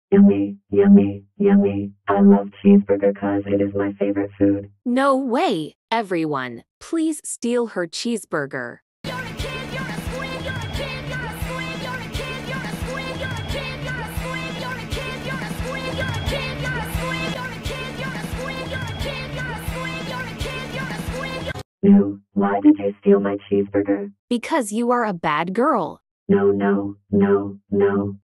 Yummy, yummy, yummy. I love cheeseburger 'cause it is my favorite food. No way! Everyone, please steal her cheeseburger. No, why did you steal my cheeseburger? Because you are a bad girl. No, no, no, no.